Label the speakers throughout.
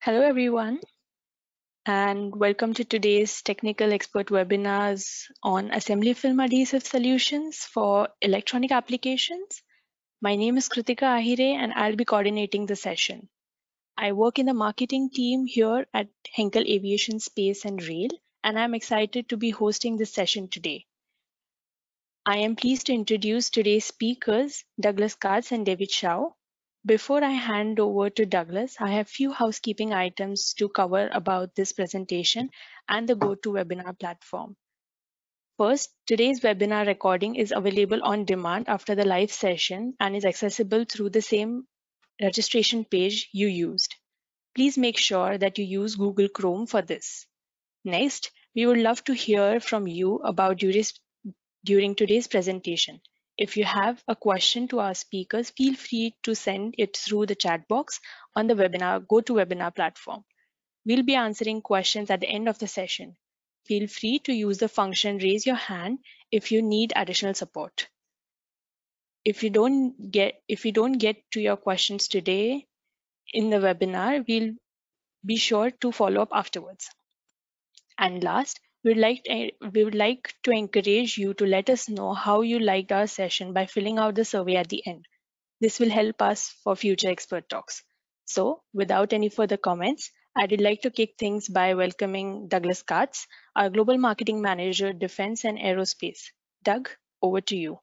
Speaker 1: Hello, everyone, and welcome to today's technical expert webinars on assembly film adhesive solutions for electronic applications. My name is Kritika Ahire, and I'll be coordinating the session. I work in the marketing team here at Henkel Aviation Space and Rail, and I'm excited to be hosting this session today. I am pleased to introduce today's speakers, Douglas Katz and David Shaw. Before I hand over to Douglas, I have few housekeeping items to cover about this presentation and the GoToWebinar platform. First, today's webinar recording is available on demand after the live session and is accessible through the same registration page you used. Please make sure that you use Google Chrome for this. Next, we would love to hear from you about during today's presentation. If you have a question to our speakers, feel free to send it through the chat box on the GoToWebinar platform. We'll be answering questions at the end of the session. Feel free to use the function raise your hand if you need additional support. If we don't get to your questions today in the webinar, we'll be sure to follow up afterwards. And last, we would like to encourage you to let us know how you liked our session by filling out the survey at the end. This will help us for future expert talks. So without any further comments, I would like to kick things by welcoming Douglas Katz, our Global Marketing Manager, Defense and Aerospace. Doug, over to you.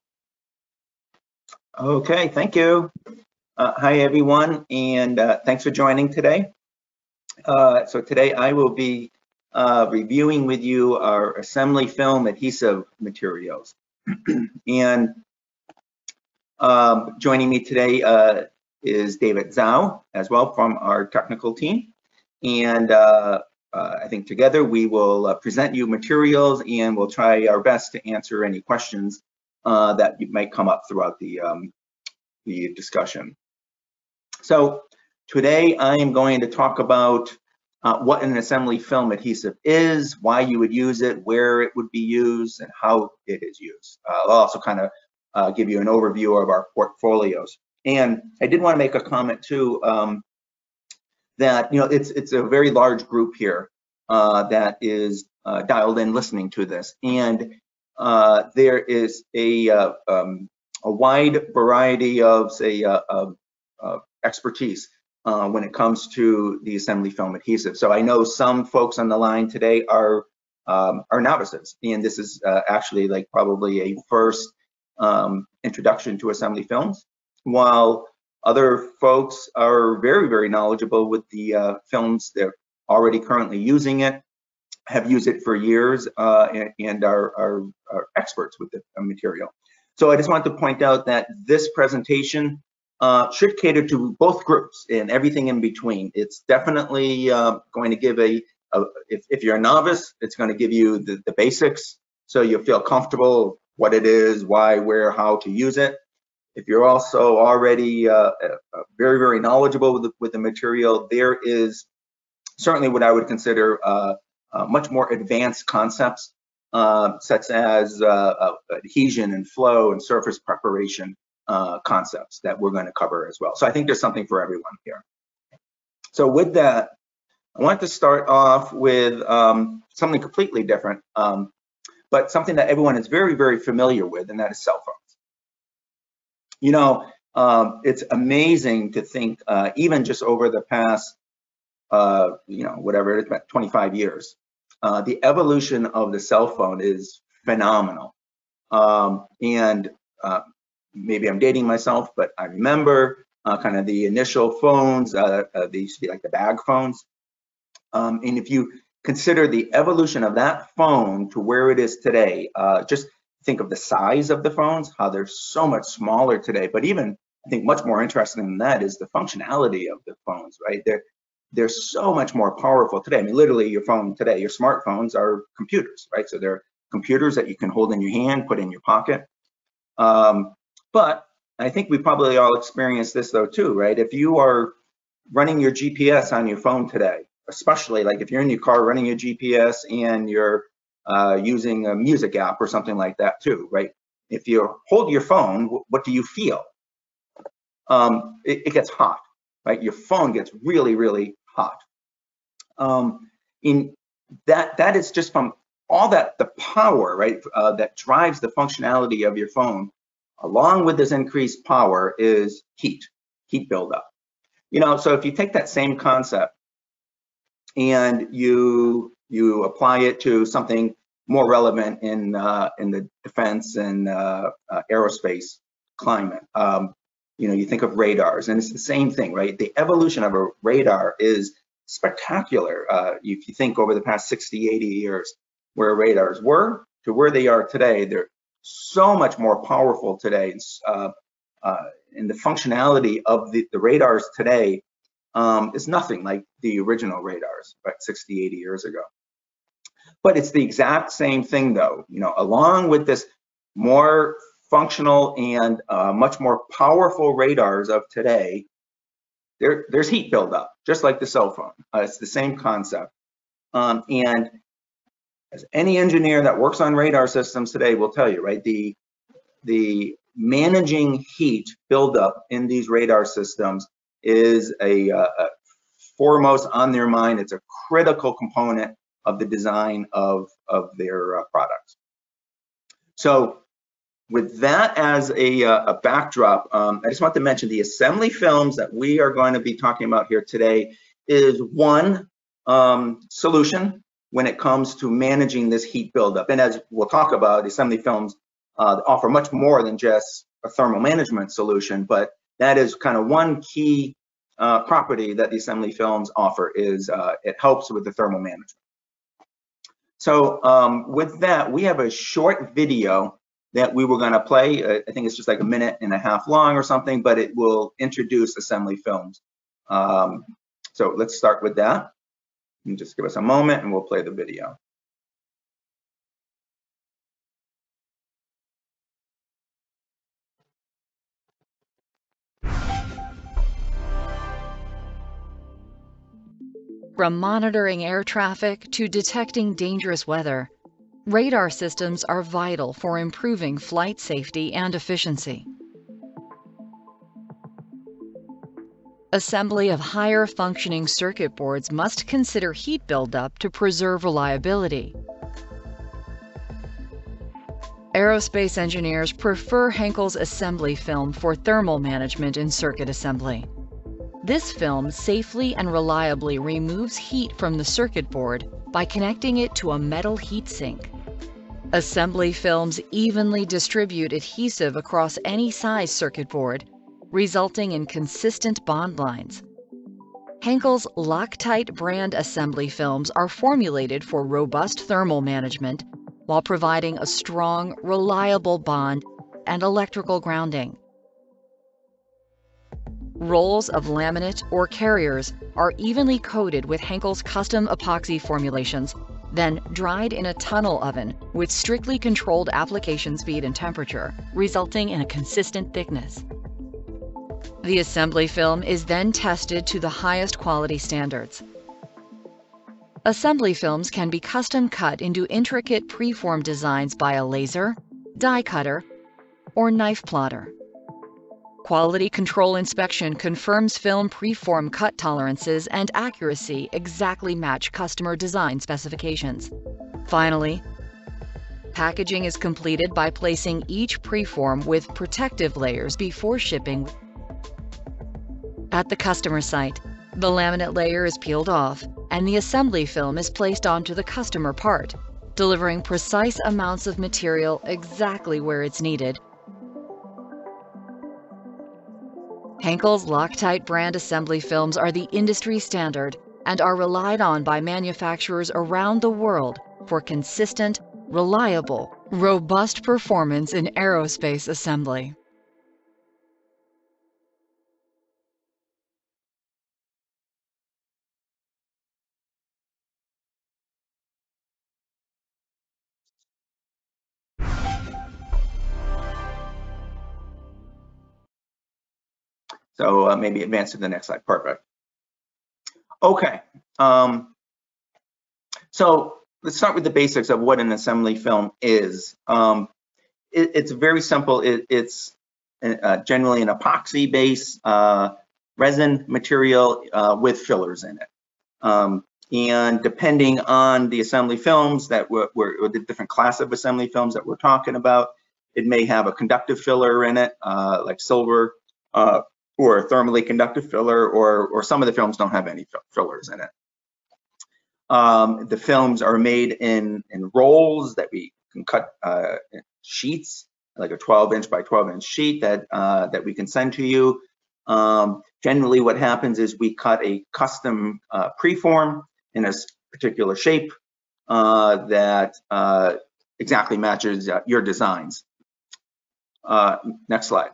Speaker 2: Okay, thank you. Hi, everyone, and thanks for joining today. So today I will be reviewing with you our assembly film adhesive materials. And joining me today is David Zhao as well from our technical team. And I think together we will present you materials and we'll try our best to answer any questions that might come up throughout the discussion. So today I am going to talk about what an assembly film adhesive is, why you would use it, where it would be used, and how it is used. I'll also kind of give you an overview of our portfolios. And I did want to make a comment too that it's a very large group here that is dialed in listening to this, and there is a wide variety of, say, expertise when it comes to the assembly film adhesive. So I know some folks on the line today are novices, and this is actually like probably a first introduction to assembly films, while other folks are very, very knowledgeable with the films. They're already currently using it, have used it for years, and are experts with the material. So I just want to point out that this presentation should cater to both groups and everything in between. It's definitely going to give if you're a novice, it's going to give you the basics, so you'll feel comfortable what it is, why, where, how to use it. If you're also already very, very knowledgeable with the material, there is certainly what I would consider much more advanced concepts, such as adhesion and flow and surface preparation concepts that we're going to cover as well. So I think there's something for everyone here. So with that, I want to start off with something completely different, but something that everyone is very, very familiar with, and that is cell phones. It's amazing to think, even just over the past, whatever it is, about 25 years, the evolution of the cell phone is phenomenal. And maybe I'm dating myself, but I remember kind of the initial phones. They used to be like the bag phones. And if you consider the evolution of that phone to where it is today, just think of the size of the phones, how they're so much smaller today. But even, I think, much more interesting than that is the functionality of the phones, right? They're so much more powerful today. I mean, literally, your phone today, your smartphones are computers, right? So they're computers that you can hold in your hand, put in your pocket. But I think we probably all experienced this though too, right? If you are running your GPS on your phone today, especially like if you're in your car running your GPS and you're using a music app or something like that too, right? If you hold your phone, what do you feel? It gets hot, right? Your phone gets really, really hot. In that is just from all that, the power, right, that drives the functionality of your phone, along with this increased power, is heat buildup. So if you take that same concept and you apply it to something more relevant in the defense and aerospace climate, you think of radars, and it's the same thing, right? The evolution of a radar is spectacular. If you think over the past 60, 80 years, where radars were to where they are today, they're so much more powerful today. And the functionality of the radars today is nothing like the original radars, right, 60, 80 years ago. But it's the exact same thing, though. Along with this more functional and much more powerful radars of today, there's heat buildup, just like the cell phone. It's the same concept. And as any engineer that works on radar systems today will tell you, right, the managing heat buildup in these radar systems is a foremost on their mind. It's a critical component of the design of their products. So with that as a backdrop, I just want to mention the assembly films that we are going to be talking about here today is one solution when it comes to managing this heat buildup. And as we'll talk about, assembly films offer much more than just a thermal management solution, but that is kind of one key property that the assembly films offer, is it helps with the thermal management. So with that, we have a short video that we were going to play. I think it's just like 1.5 minutes long or something, but it will introduce assembly films. So let's start with that. And just give us a moment and we'll play the video.
Speaker 3: From monitoring air traffic to detecting dangerous weather, radar systems are vital for improving flight safety and efficiency. Assembly of higher functioning circuit boards must consider heat buildup to preserve reliability. Aerospace engineers prefer Henkel's assembly film for thermal management in circuit assembly. This film safely and reliably removes heat from the circuit board by connecting it to a metal heat sink. Assembly films evenly distribute adhesive across any size circuit board, resulting in consistent bond lines. Henkel's Loctite brand assembly films are formulated for robust thermal management while providing a strong, reliable bond and electrical grounding. Rolls of laminate or carriers are evenly coated with Henkel's custom epoxy formulations, then dried in a tunnel oven with strictly controlled application speed and temperature, resulting in a consistent thickness. The assembly film is then tested to the highest quality standards. Assembly films can be custom cut into intricate preform designs by a laser, die cutter, or knife plotter. Quality control inspection confirms film preform cut tolerances and accuracy exactly match customer design specifications. Finally, packaging is completed by placing each preform with protective layers before shipping. At the customer site, the laminate layer is peeled off and the assembly film is placed onto the customer part, delivering precise amounts of material exactly where it's needed. Henkel's Loctite brand assembly films are the industry standard and are relied on by manufacturers around the world for consistent, reliable, robust performance in aerospace assembly.
Speaker 2: So maybe advance to the next slide. Perfect. Okay. So let's start with the basics of what an assembly film is. It's very simple. It's generally an epoxy-based resin material with fillers in it. And depending on the assembly films that or the different class of assembly films that we're talking about, it may have a conductive filler in it, like silver, or a thermally conductive filler, or some of the films don't have any fillers in it. The films are made in rolls that we can cut sheets, like a 12-inch by 12-inch sheet that we can send to you. Generally, what happens is we cut a custom preform in a particular shape that exactly matches your designs. Next slide,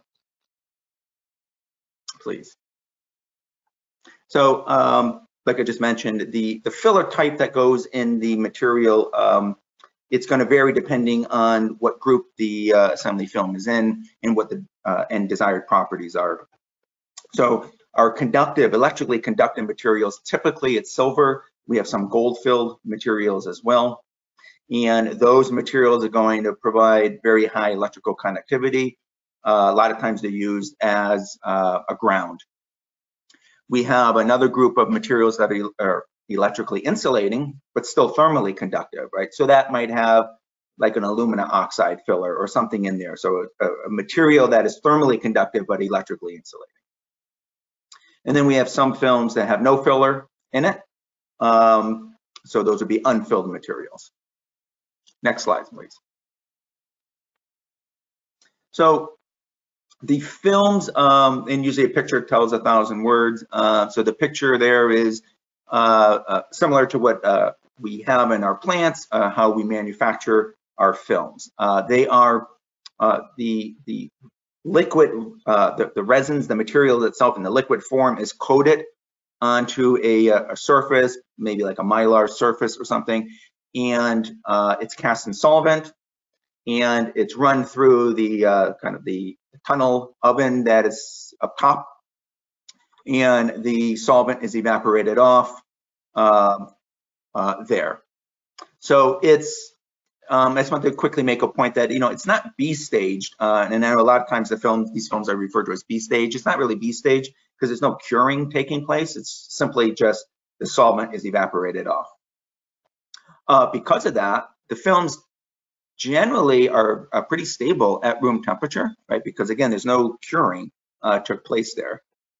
Speaker 2: please. So, like I just mentioned, the filler type that goes in the material, it's going to vary depending on what group the assembly film is in and what the and desired properties are. So our conductive, electrically conductive materials, typically it's silver. We have some gold-filled materials as well. And those materials are going to provide very high electrical conductivity. A lot of times they're used as a ground. We have another group of materials that are electrically insulating, but still thermally conductive, right? So that might have like an aluminum oxide filler or something in there. So a material that is thermally conductive, but electrically insulating. And then we have some films that have no filler in it. So those would be unfilled materials. Next slide, please. So the films, and usually a picture tells 1,000 words. So the picture there is similar to what we have in our plants, how we manufacture our films. They are the liquid, the resins, the material itself in the liquid form is coated onto a surface, maybe like a mylar surface or something, and it's cast in solvent, and it's run through the kind of the tunnel oven that is up top, and the solvent is evaporated off there. So it's I just want to quickly make a point that, you know, it's not B-staged, and I know a lot of times these films are referred to as B-stage. It's not really B-stage because there's no curing taking place. It's simply just the solvent is evaporated off. Because of that, the films generally are pretty stable at room temperature, right? Because again, there's no curing took place there.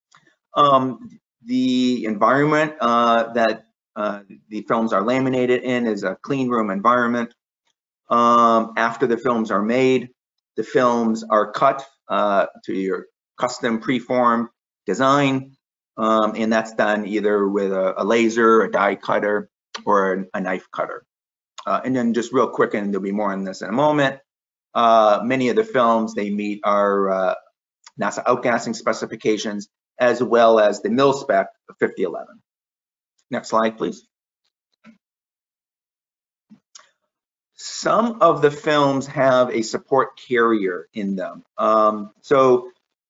Speaker 2: The environment that the films are laminated in is a clean room environment. After the films are made, the films are cut to your custom preformed design, and that's done either with a laser, a die cutter, or a knife cutter. And then just real quick, and there'll be more on this in a moment, many of the films, they meet our NASA outgassing specifications as well as the mil spec of 5011. Next slide, please. Some of the films have a support carrier in them. So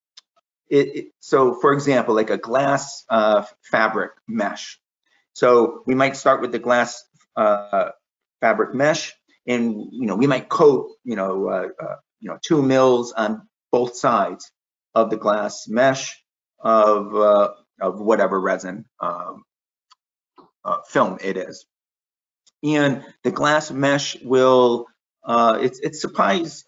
Speaker 2: for example, like a glass fabric mesh. So we might start with the glass fabric mesh, and we might coat 2 mils on both sides of the glass mesh of whatever resin film it is. And the glass mesh will it supplies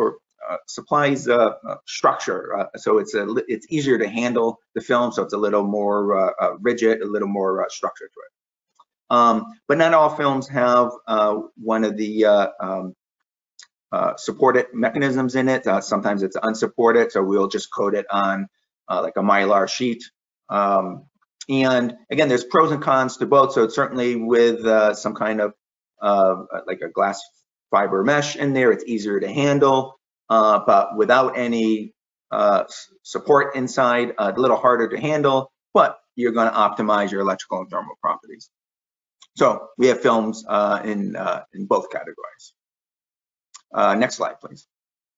Speaker 2: structure, so it's easier to handle the film, so it's a little more rigid, a little more structure to it. But not all films have one of the supported mechanisms in it. Sometimes it's unsupported, so we'll just coat it on like a mylar sheet. And again, there's pros and cons to both. So certainly with some kind of like a glass fiber mesh in there, it's easier to handle. But without any support inside, a little harder to handle, but you're going to optimize your electrical and thermal properties. So we have films in both categories. Next slide, please.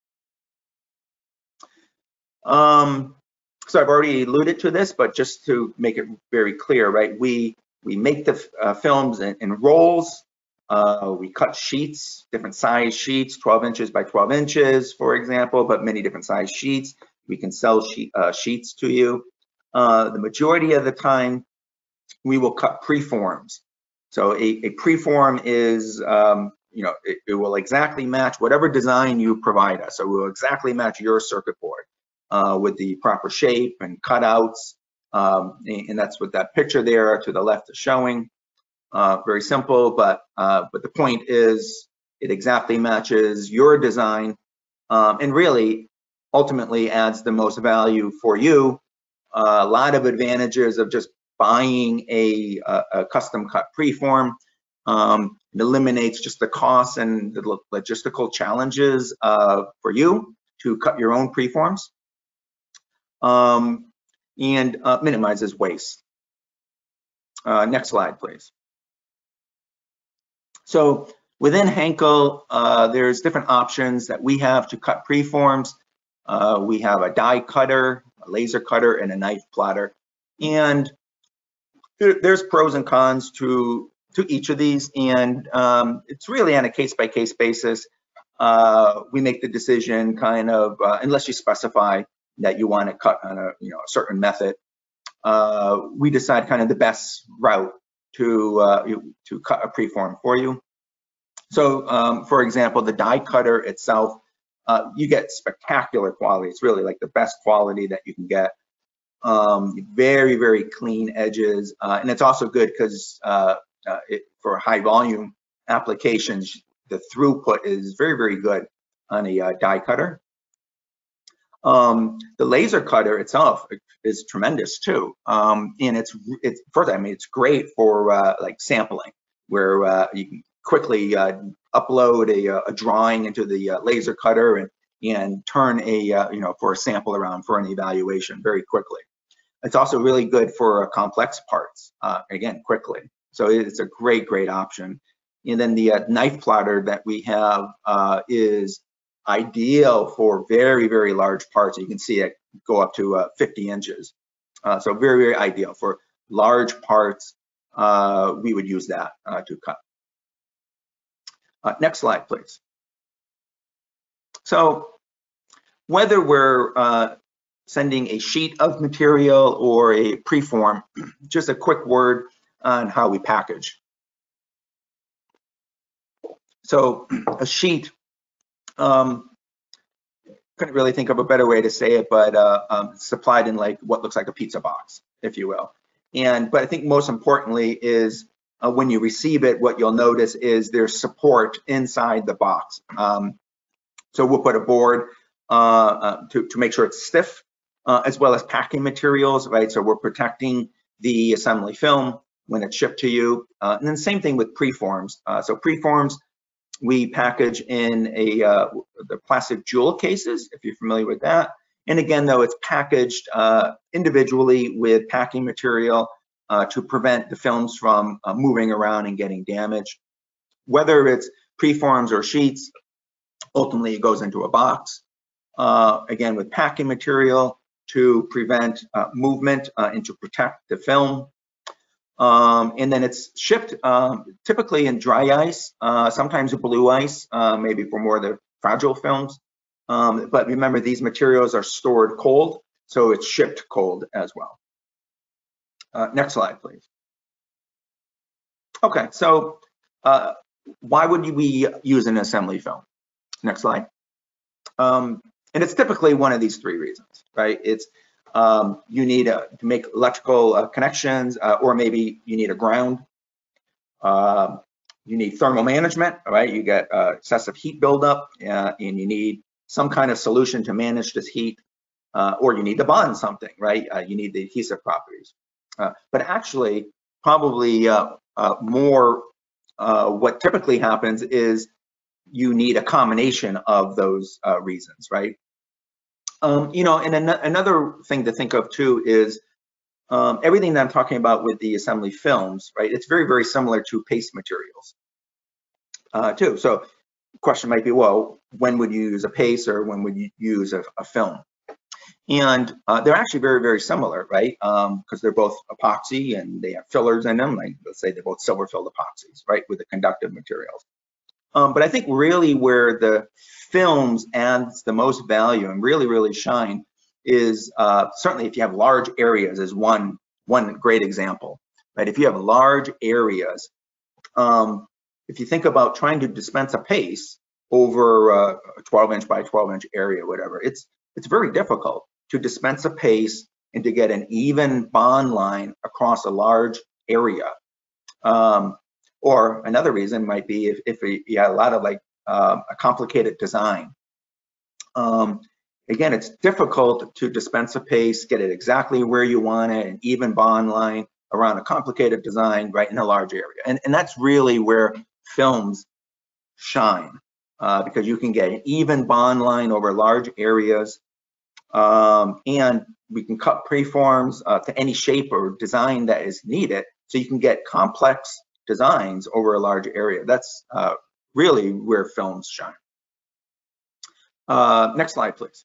Speaker 2: So I've already alluded to this, but just to make it very clear, right? We make the films in rolls. We cut sheets, different size sheets, 12 inches by 12 inches, for example, but many different size sheets. We can sell sheets to you. The majority of the time, we will cut preforms. So a preform is, it will exactly match whatever design you provide us. So it will exactly match your circuit board with the proper shape and cutouts. And that's what that picture there to the left is showing. Very simple, but the point is it exactly matches your design, and really ultimately adds the most value for you. A lot of advantages of just buying a custom cut preform. It eliminates just the costs and the logistical challenges for you to cut your own preforms, and minimizes waste. Next slide, please. So within Henkel, there's different options that we have to cut preforms. We have a die cutter, a laser cutter, and a knife plotter. And there's pros and cons to each of these, and it's really on a case-by-case basis. We make the decision kind of, unless you specify that you want to cut on a certain method, we decide kind of the best route to cut a preform for you. So, for example, the die cutter itself, you get spectacular quality. It's really like the best quality that you can get. Very, very clean edges, and it's also good because for high volume applications, the throughput is very, very good on a die cutter. The laser cutter itself is tremendous too, and it's first, I mean, it's great for like sampling, where you can quickly upload a drawing into the laser cutter and turn for a sample around for an evaluation very quickly. It's also really good for complex parts, again, quickly. So it's a great option. And then the knife plotter that we have is ideal for very, very large parts. You can see it go up to 50 inches. So very, very ideal for large parts. We would use that to cut. Next slide, please. So whether we're sending a sheet of material or a preform, just a quick word on how we package. So a sheet, couldn't really think of a better way to say it, but supplied in like what looks like a pizza box, if you will. But I think most importantly is when you receive it, what you'll notice is there's support inside the box. So we'll put a board to make sure it's stiff, as well as packing materials, right? So we're protecting the assembly film when it's shipped to you. And then same thing with preforms. So preforms, we package in the plastic jewel cases, if you're familiar with that. And again, though, it's packaged individually with packing material to prevent the films from moving around and getting damaged. Whether it's preforms or sheets, ultimately it goes into a box, again with packing material to prevent movement and to protect the film. And then it's shipped typically in dry ice, sometimes blue ice, maybe for more of the fragile films. But remember, these materials are stored cold, so it's shipped cold as well. Next slide, please. Okay, so why would we use an assembly film? Next slide. And it's typically one of these three reasons, right? It's you need to make electrical connections, or maybe you need a ground. You need thermal management, right? You get excessive heat buildup, and you need some kind of solution to manage this heat, or you need to bond something, right? You need the adhesive properties. But actually, probably more what typically happens is you need a combination of those reasons, right? And another thing to think of too is everything that I'm talking about with the assembly films, right? It's very, very similar to paste materials too. So the question might be, well, when would you use a paste or when would you use a film? And they're actually very, very similar, right? Because they're both epoxy and they have fillers in them. Like, let's say they're both silver-filled epoxies, right, with the conductive materials. But I think really where the films adds the most value and really, really shine is certainly if you have large areas is one great example, right? If you have large areas, if you think about trying to dispense a paste over a 12-inch by 12-inch area, whatever, it's very difficult to dispense a paste and to get an even bond line across a large area. Or another reason might be if you had a lot of like a complicated design. Again, it's difficult to dispense a paste, get it exactly where you want it, an even bond line around a complicated design right in a large area. And that's really where films shine, because you can get an even bond line over large areas, and we can cut preforms to any shape or design that is needed, so you can get complex designs over a large area. That's really where films shine. Next slide, please.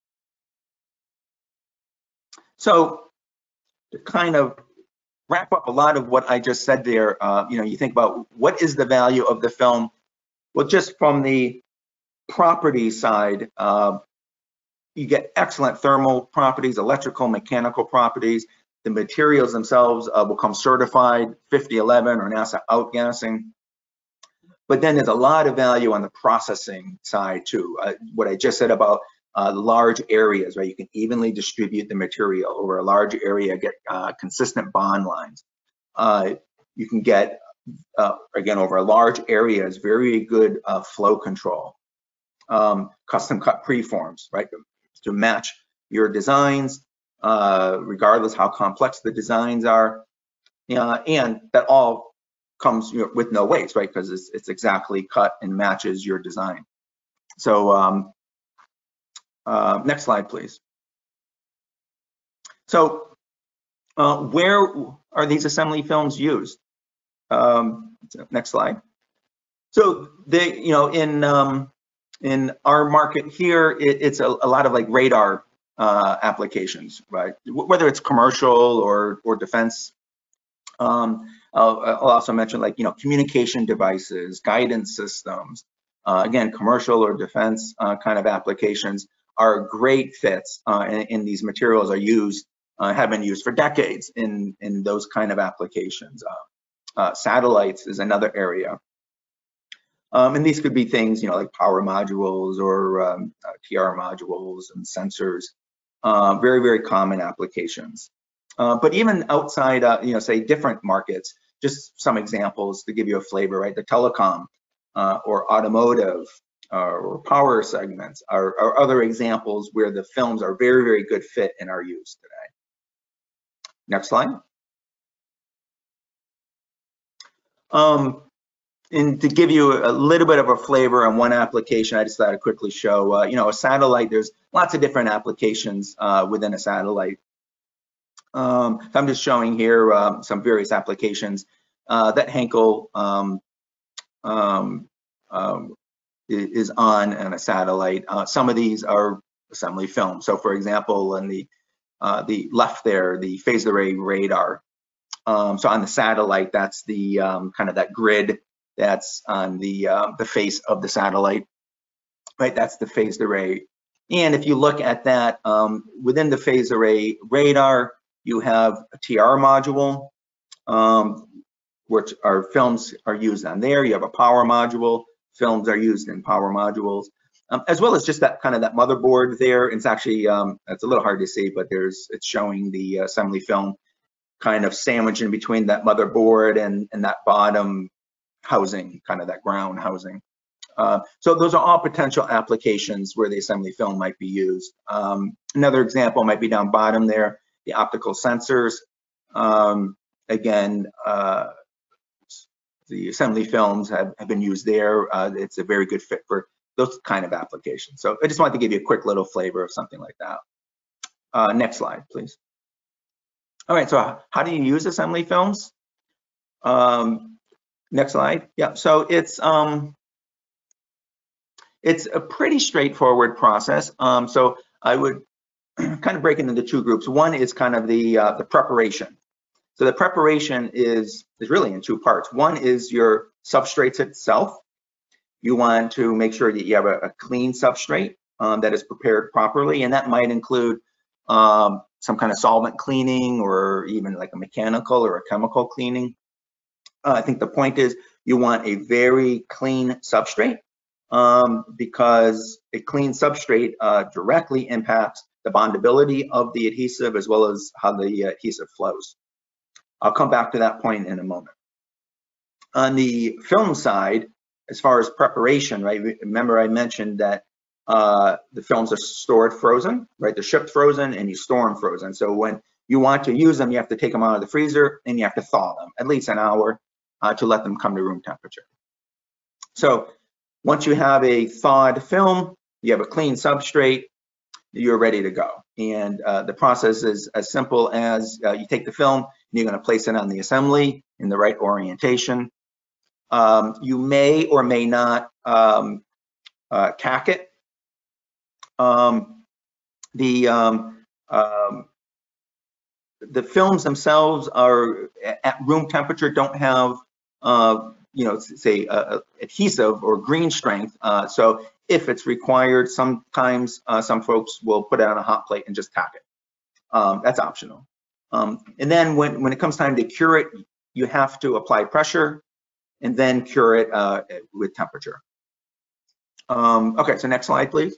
Speaker 2: So to kind of wrap up a lot of what I just said there, you think about what is the value of the film. Well, just from the property side, you get excellent thermal properties, electrical, mechanical properties. The materials themselves will come certified 5011 or NASA outgassing. But then there's a lot of value on the processing side too. What I just said about large areas, right? You can evenly distribute the material over a large area, get consistent bond lines. You can get, again, over large areas, very good flow control. Custom cut preforms, right? To match your designs, regardless how complex the designs are. And that all comes with no waste, right? Because it's exactly cut and matches your design. So next slide, please. So where are these assembly films used? Next slide. So they, in our market here, it's a lot of like radar applications, right? Whether it's commercial or defense. I'll also mention like, communication devices, guidance systems. Again, commercial or defense kind of applications are great fits, and these materials are used, have been used for decades in those kind of applications. Satellites is another area. And these could be things, like power modules or TR modules and sensors, very, very common applications. But even outside, say different markets, just some examples to give you a flavor, right? The telecom or automotive or power segments are other examples where the films are very, very good fit and are used today. Next slide. And to give you a little bit of a flavor on one application, I just thought I'd quickly show, a satellite, there's lots of different applications within a satellite. So I'm just showing here some various applications that Henkel is on a satellite. Some of these are assembly film. So for example, on the left there, the phased array radar. So on the satellite, that's the kind of that grid that's on the face of the satellite, right? That's the phased array. And if you look at that, within the phased array radar, you have a TR module, which our films are used on there. You have a power module. Films are used in power modules, as well as just that kind of that motherboard there. It's actually, it's a little hard to see, but it's showing the assembly film kind of sandwiched in between that motherboard and that bottom housing, kind of that ground housing. So those are all potential applications where the assembly film might be used. Another example might be down bottom there, the optical sensors. Again, the assembly films have been used there. It's a very good fit for those kind of applications. So I just wanted to give you a quick little flavor of something like that. Next slide, please. All right, so how do you use assembly films? Next slide. Yeah, so it's a pretty straightforward process. So I would kind of break it into two groups. One is kind of the preparation. So the preparation is really in two parts. One is your substrates itself. You want to make sure that you have a clean substrate that is prepared properly, and that might include some kind of solvent cleaning or even like a mechanical or a chemical cleaning. I think the point is you want a very clean substrate because a clean substrate directly impacts the bondability of the adhesive as well as how the adhesive flows. I'll come back to that point in a moment. On the film side, as far as preparation, right? Remember I mentioned that the films are stored frozen, right? They're shipped frozen and you store them frozen. So when you want to use them, you have to take them out of the freezer and you have to thaw them at least an hour to let them come to room temperature. So once you have a thawed film, you have a clean substrate, you're ready to go. And the process is as simple as you take the film and you're going to place it on the assembly in the right orientation. You may or may not cack it. The films themselves are at room temperature, don't have you know, say adhesive or green strength. So if it's required, sometimes some folks will put it on a hot plate and just tack it. That's optional. And then when it comes time to cure it, you have to apply pressure and then cure it with temperature. Okay, so next slide, please.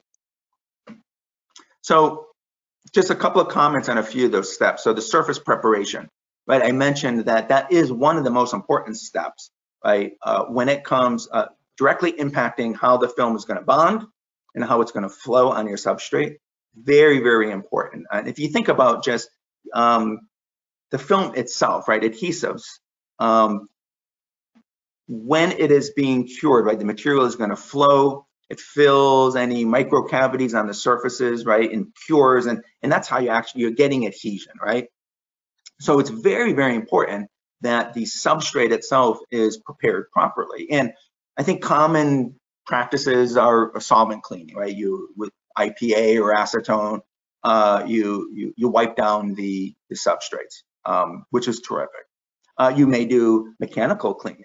Speaker 2: So just a couple of comments on a few of those steps. So the surface preparation, right? I mentioned that that is one of the most important steps, right? When it comes directly impacting how the film is going to bond and how it's going to flow on your substrate. Very, very important. And if you think about just the film itself, right? Adhesives, when it is being cured, right? The material is going to flow. It fills any micro cavities on the surfaces, right? And cures, and that's how you're getting adhesion, right? So it's very, very important that the substrate itself is prepared properly. And I think common practices are solvent cleaning, right? With IPA or acetone, you wipe down the substrates, which is terrific. You may do mechanical cleaning,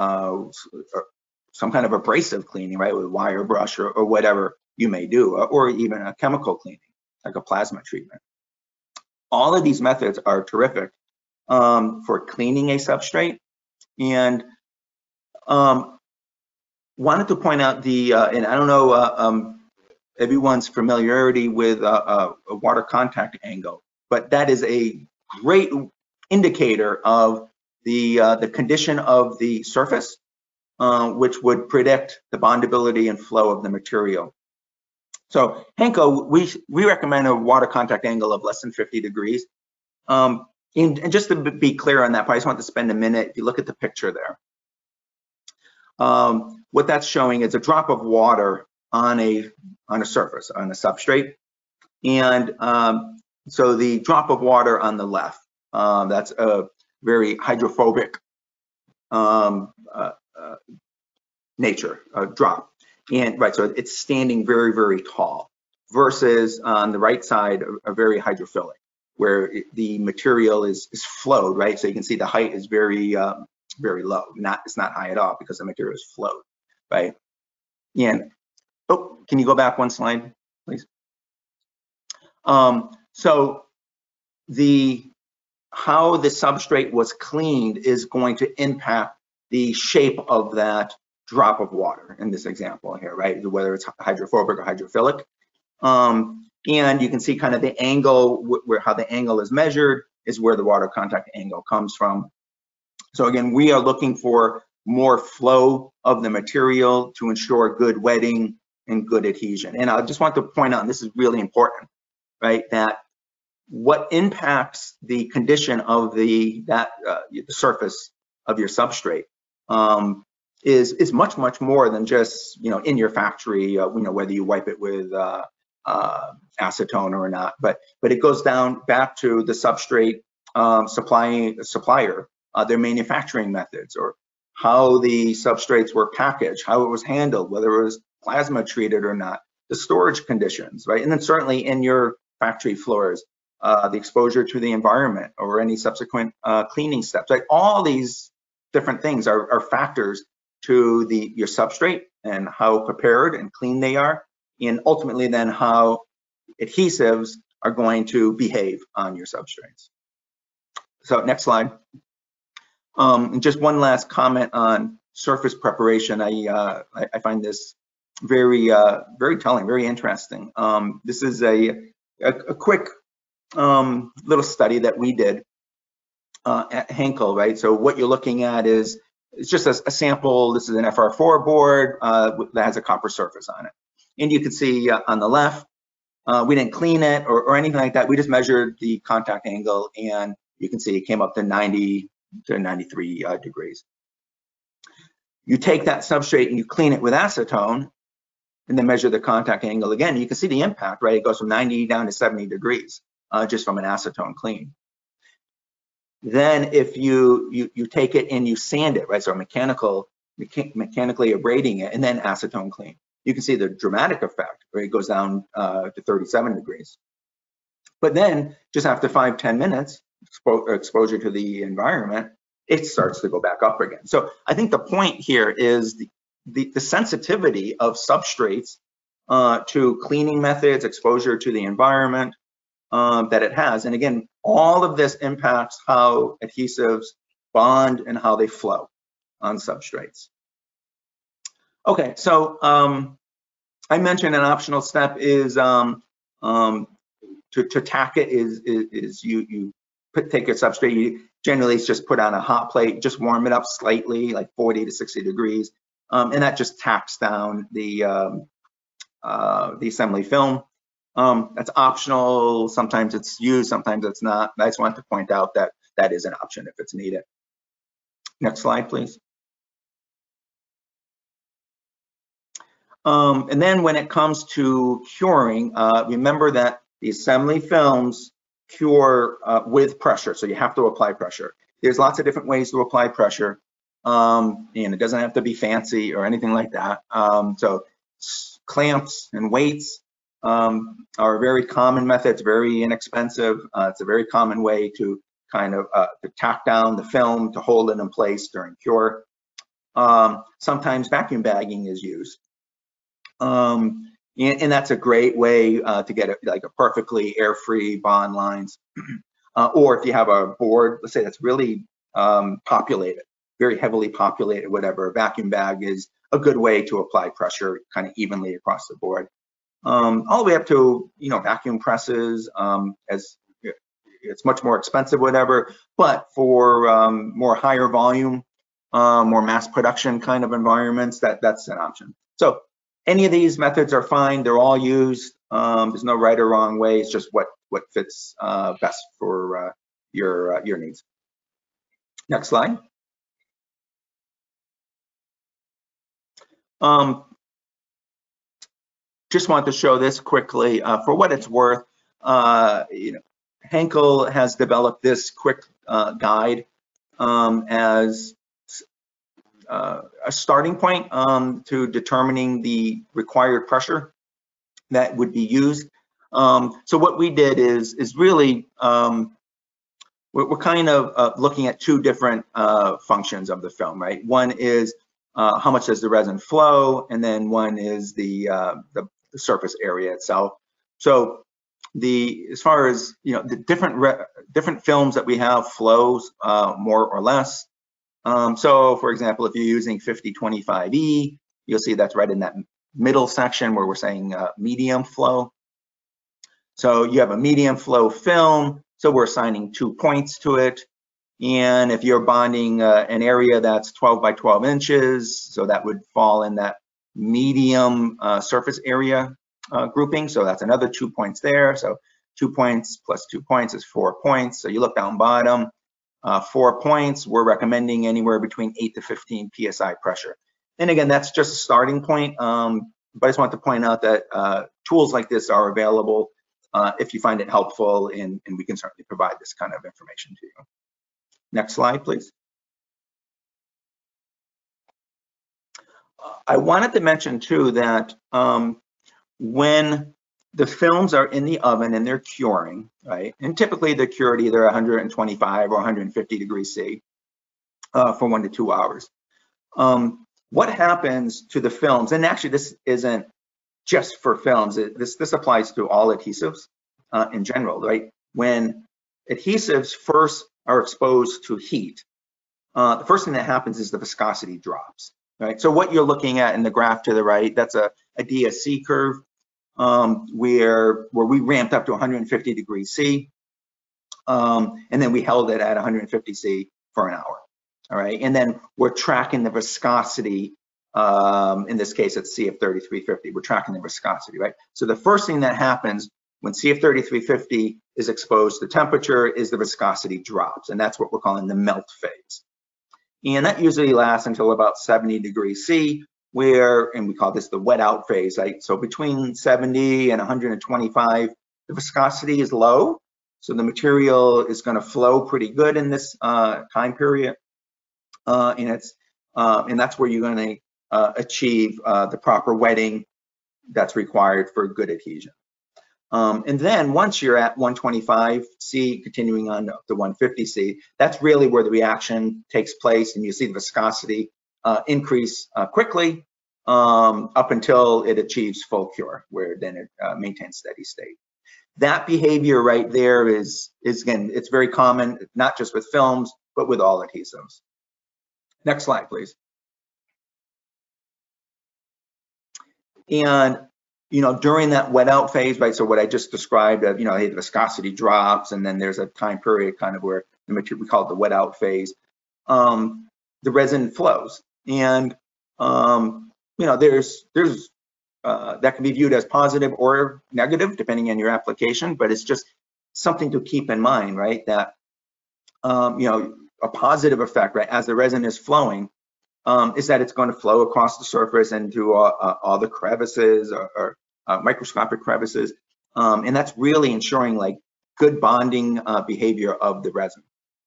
Speaker 2: some kind of abrasive cleaning, right, with wire brush or whatever you may do, or even a chemical cleaning, like a plasma treatment. All of these methods are terrific for cleaning a substrate. And wanted to point out and I don't know everyone's familiarity with a water contact angle, but that is a great indicator of the condition of the surface, which would predict the bondability and flow of the material. So Henco, we recommend a water contact angle of less than 50 degrees. And just to be clear on that, I just want to spend a minute. If you look at the picture there, what that's showing is a drop of water on a surface, on a substrate. And so the drop of water on the left, that's a very hydrophobic nature, drop. And right, so it's standing very, very tall, versus on the right side, a very hydrophilic, where the material is flowed, right? So you can see the height is very, very low. It's not high at all because the material is flowed, right? And oh, can you go back one slide, please? So how the substrate was cleaned is going to impact the shape of that drop of water in this example here, right? Whether it's hydrophobic or hydrophilic. And you can see kind of the angle, how the angle is measured is where the water contact angle comes from. So again, we are looking for more flow of the material to ensure good wetting and good adhesion. And I just want to point out, and this is really important, right, that what impacts the condition of the surface of your substrate is much, much more than just, you know, in your factory, you know, whether you wipe it with acetone or not, but it goes down back to the substrate supplier, their manufacturing methods, or how the substrates were packaged, how it was handled, whether it was plasma treated or not, the storage conditions, right? And then certainly in your factory floors, the exposure to the environment or any subsequent cleaning steps, like all these different things are factors to your substrate and how prepared and clean they are, and ultimately then how adhesives are going to behave on your substrates. So next slide. And just one last comment on surface preparation. I find this very telling, very interesting. This is a quick little study that we did at Henkel, right? So what you're looking at is it's just a sample. This is an FR4 board that has a copper surface on it, and you can see on the left, we didn't clean it or anything like that. We just measured the contact angle, and you can see it came up to 90 to 93 degrees. You take that substrate and you clean it with acetone, and then measure the contact angle again. You can see the impact, right? It goes from 90 down to 70 degrees just from an acetone clean. Then if you take it and you sand it, right? So mechanically abrading it and then acetone clean, you can see the dramatic effect, right? It goes down to 37 degrees. But then just after 5-10 minutes, exposure to the environment, it starts to go back up again. So I think the point here is the sensitivity of substrates to cleaning methods, exposure to the environment that it has. And again, all of this impacts how adhesives bond and how they flow on substrates. Okay, so I mentioned an optional step is to tack it is you take your substrate, generally it's just put on a hot plate, just warm it up slightly, like 40 to 60 degrees, and that just tacks down the assembly film. That's optional. Sometimes it's used, sometimes it's not. I just want to point out that that is an option if it's needed. Next slide, please. And then when it comes to curing, remember that the assembly films cure with pressure, so you have to apply pressure. There's lots of different ways to apply pressure, and it doesn't have to be fancy or anything like that. So clamps and weights are a very common method. It's very inexpensive. It's a very common way to kind of to tack down the film to hold it in place during cure. Sometimes vacuum bagging is used. And that's a great way to get like a perfectly air-free bond lines. Or if you have a board, let's say that's really populated, very heavily populated, whatever, a vacuum bag is a good way to apply pressure kind of evenly across the board. All the way up to, vacuum presses, as it's much more expensive, whatever, but for more higher volume, more mass production kind of environments, that's an option. So any of these methods are fine. They're all used. There's no right or wrong way. It's just what fits best for your needs. Next slide. Just want to show this quickly. For what it's worth, Henkel has developed this quick guide as a starting point to determining the required pressure that would be used. So what we did is really, we're kind of looking at two different functions of the film, right? One is how much does the resin flow, and then one is the surface area itself. So as far as the different films that we have flows more or less. So for example, if you're using 5025E, you'll see that's right in that middle section where we're saying medium flow. So you have a medium flow film, so we're assigning 2 points to it. And if you're bonding an area that's 12 by 12 inches, so that would fall in that medium surface area grouping. So that's another 2 points there. So 2 points plus 2 points is 4 points. So you look down bottom, 4 points, we're recommending anywhere between 8 to 15 PSI pressure. And again, that's just a starting point. But I just want to point out that tools like this are available if you find it helpful, and we can certainly provide this kind of information to you. Next slide, please. I wanted to mention too that when the films are in the oven and they're curing, right? And typically they're cured either 125 or 150 degrees C for 1 to 2 hours. What happens to the films? And actually, this isn't just for films. This applies to all adhesives. in general, right? When adhesives first are exposed to heat, the first thing that happens is the viscosity drops, right? So what you're looking at in the graph to the right, that's a DSC curve where we ramped up to 150 degrees C, and then we held it at 150 C for an hour, all right? And then we're tracking the viscosity. In this case, it's CF3350. We're tracking the viscosity, right? So the first thing that happens when CF3350 is exposed to temperature is the viscosity drops, and that's what we're calling the melt phase. And that usually lasts until about 70 degrees C, and we call this the wet out phase, right? So between 70 and 125, the viscosity is low, so the material is going to flow pretty good in this time period, and that's where you're going to achieve the proper wetting that's required for good adhesion. And then once you're at 125 C, continuing on up to 150 C, that's really where the reaction takes place, and you see the viscosity increase quickly up until it achieves full cure, where then it maintains steady state. That behavior right there is again, it's very common, not just with films, but with all adhesives. Next slide, please. And during that wet out phase, right? So what I just described, the viscosity drops, and then there's a time period kind of where the material, we call it the wet out phase. The resin flows, and there's that can be viewed as positive or negative depending on your application, but it's just something to keep in mind, right? That a positive effect, right, as the resin is flowing, is that it's going to flow across the surface into all the crevices or microscopic crevices, and that's really ensuring like good bonding behavior of the resin.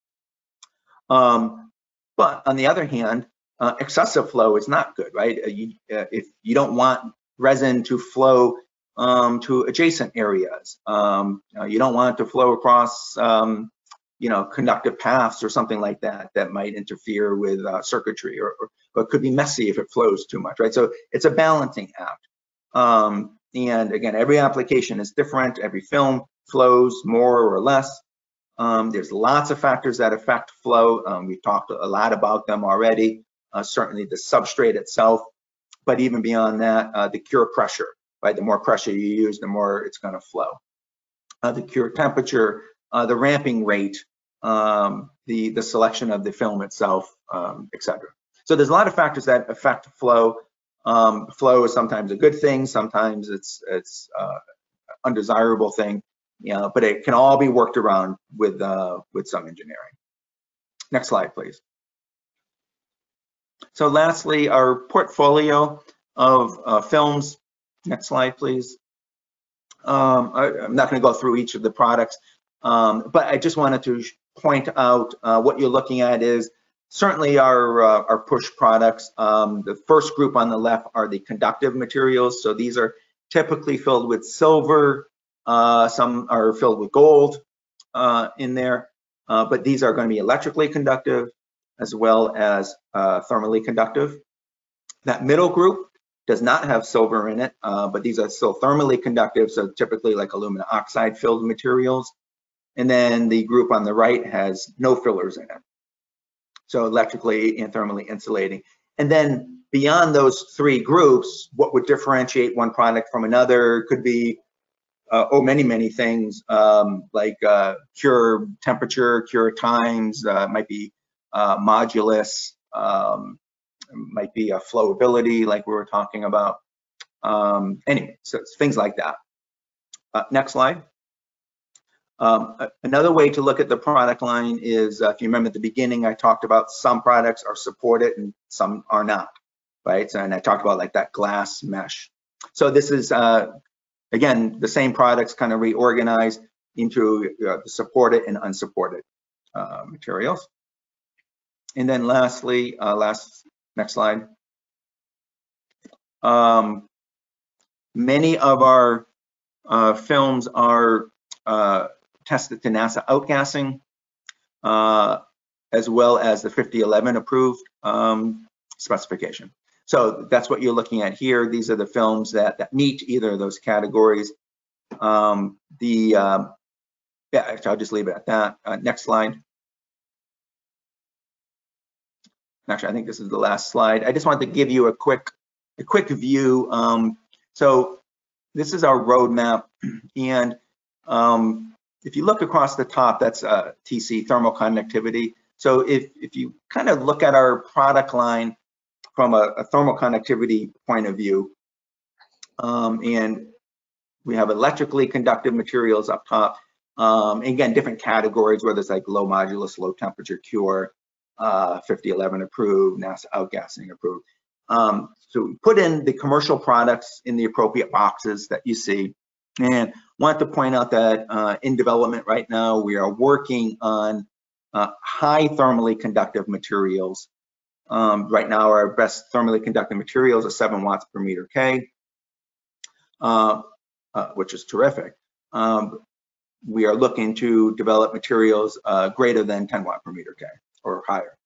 Speaker 2: But on the other hand, excessive flow is not good, right? If you don't want resin to flow to adjacent areas, you don't want it to flow across conductive paths or something like that might interfere with circuitry, or it could be messy if it flows too much, right? So it's a balancing act. And again, every application is different. Every film flows more or less. There's lots of factors that affect flow. We've talked a lot about them already. Certainly the substrate itself, but even beyond that, the cure pressure, right? The more pressure you use, the more it's going to flow. The cure temperature, the ramping rate, the selection of the film itself, etc. So there's a lot of factors that affect flow. Flow is sometimes a good thing, sometimes it's undesirable thing, but it can all be worked around with some engineering. Next slide, please. So lastly, our portfolio of films. Next slide, please. I'm not going to go through each of the products, but I just wanted to point out what you're looking at is certainly our push products. The first group on the left are the conductive materials. So these are typically filled with silver. Some are filled with gold in there, but these are going to be electrically conductive as well as thermally conductive. That middle group does not have silver in it, but these are still thermally conductive, so typically like aluminum oxide filled materials. And then the group on the right has no fillers in it, so electrically and thermally insulating. And then beyond those three groups, what would differentiate one product from another could be many things, like cure temperature, cure times, might be modulus, might be a flowability like we were talking about. Anyway, so it's things like that. Next slide. Another way to look at the product line is, if you remember at the beginning, I talked about some products are supported and some are not, right? So, and I talked about like that glass mesh. So this is, again, the same products kind of reorganized into supported and unsupported materials. And then lastly, next slide. Many of our films are tested to NASA outgassing, as well as the 5011 approved specification. So that's what you're looking at here. These are the films that meet either of those categories. Yeah, actually, I'll just leave it at that. Next slide. Actually, I think this is the last slide. I just wanted to give you a quick view. So this is our roadmap, and if you look across the top, that's TC, thermal conductivity. So if you kind of look at our product line from a thermal conductivity point of view, and we have electrically conductive materials up top. Again, different categories, whether it's like low modulus, low temperature cure, 5011 approved, NASA outgassing approved. So we put in the commercial products in the appropriate boxes that you see. And want to point out that in development right now, we are working on high thermally conductive materials. Right now, our best thermally conductive materials are 7 watts per meter K, which is terrific. We are looking to develop materials greater than 10 watt per meter K or higher.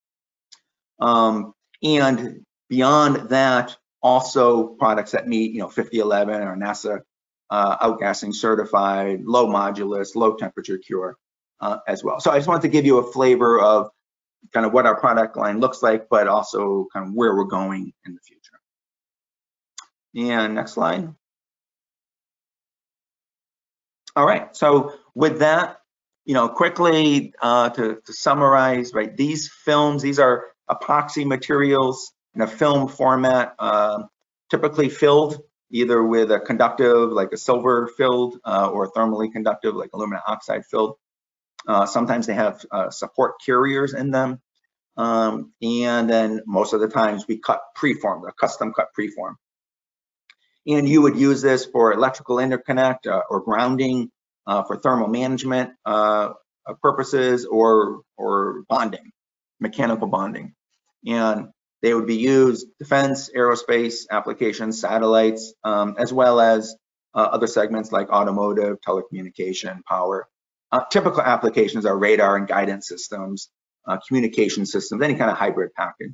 Speaker 2: And beyond that, also products that meet, 5011 or NASA outgassing certified, low modulus, low temperature cure as well. So I just wanted to give you a flavor of kind of what our product line looks like, but also kind of where we're going in the future. And next slide. All right, so with that, quickly to summarize, right, these films, these are epoxy materials in a film format, typically filled either with a conductive, like a silver filled, or thermally conductive, like aluminum oxide filled. Sometimes they have support carriers in them. And then most of the times we cut preform, a custom cut preform. And you would use this for electrical interconnect or grounding for thermal management purposes or bonding, mechanical bonding. And they would be used defense, aerospace applications, satellites, as well as other segments like automotive, telecommunication, power. Typical applications are radar and guidance systems, communication systems, any kind of hybrid package.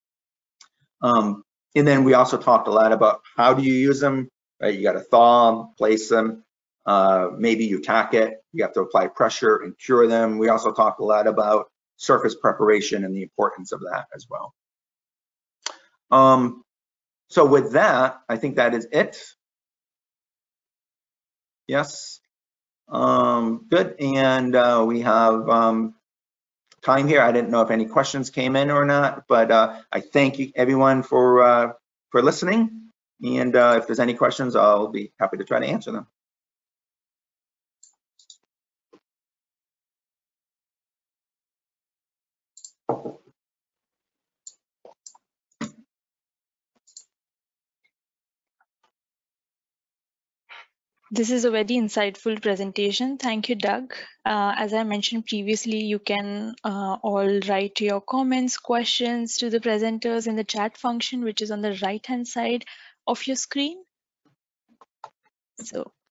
Speaker 2: And then we also talked a lot about how do you use them, right? You got to thaw them, place them, maybe you tack it, you have to apply pressure and cure them. We also talked a lot about surface preparation and the importance of that as well. So with that, I think that is it. Yes, good, and we have time here. I didn't know if any questions came in or not, but I thank you everyone for listening. And if there's any questions, I'll be happy to try to answer them.
Speaker 1: This is a very insightful presentation. Thank you, Doug. As I mentioned previously, you can all write your comments, questions to the presenters in the chat function, which is on the right-hand side of your screen. So,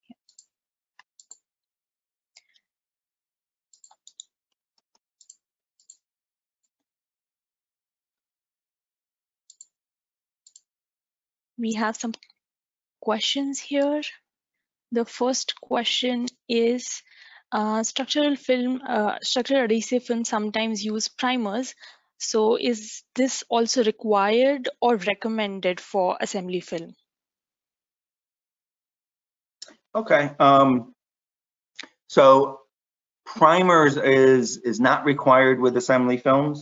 Speaker 1: we have some questions here. The first question is, structural adhesive film sometimes use primers. So is this also required or recommended for assembly film?
Speaker 2: Okay, so primers is not required with assembly films.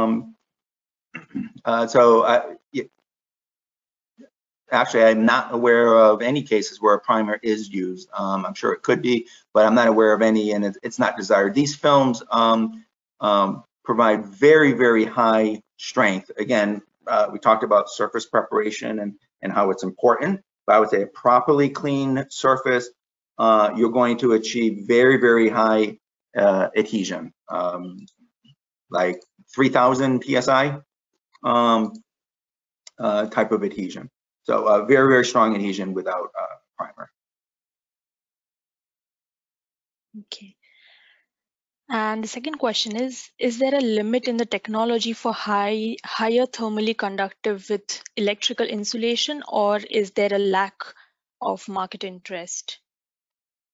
Speaker 2: Actually, I'm not aware of any cases where a primer is used. I'm sure it could be, but I'm not aware of any, and it's not desired. These films provide very, very high strength. Again, we talked about surface preparation and how it's important, but I would say a properly clean surface, you're going to achieve very, very high adhesion, like 3000 PSI type of adhesion. So very, very strong adhesion without primer.
Speaker 1: Okay. And the second question is there a limit in the technology for higher thermally conductive with electrical insulation, or is there a lack of market interest?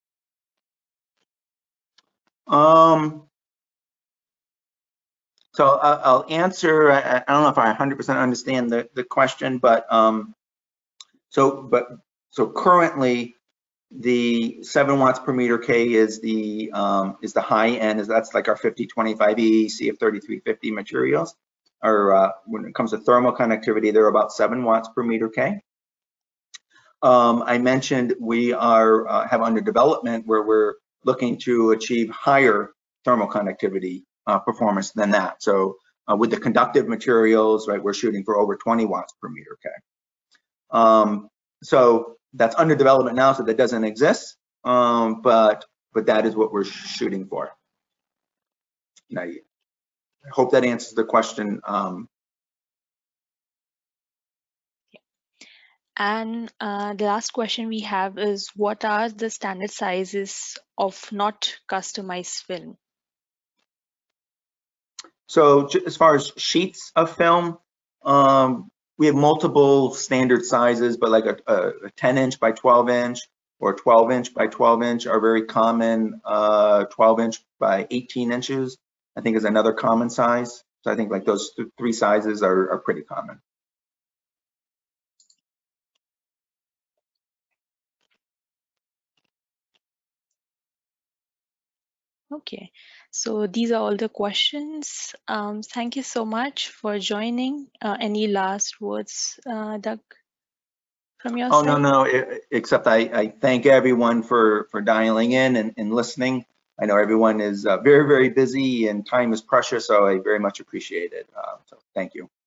Speaker 2: So I'll answer. I don't know if I 100% understand the question, but so currently the 7 watts per meter K is the high end. That's like our 5025E CF3350 materials. Or when it comes to thermal conductivity, they're about 7 watts per meter K. I mentioned we are have under development where we're looking to achieve higher thermal conductivity performance than that. So with the conductive materials, right, we're shooting for over 20 watts per meter K. So that's under development now, so that doesn't exist, but that is what we're shooting for. And I hope that answers the question.
Speaker 1: And the last question we have is, what are the standard sizes of not customized film?
Speaker 2: So as far as sheets of film, we have multiple standard sizes, but like a 10-inch by 12-inch or 12-inch by 12-inch are very common. 12-inch by 18 inches, I think, is another common size. So I think like those three sizes are pretty common.
Speaker 1: Okay, so these are all the questions. Thank you so much for joining. Any last words, Doug, from your side?
Speaker 2: Oh, no, except I thank everyone for dialing in and listening. I know everyone is very, very busy and time is precious, so I very much appreciate it. So thank you.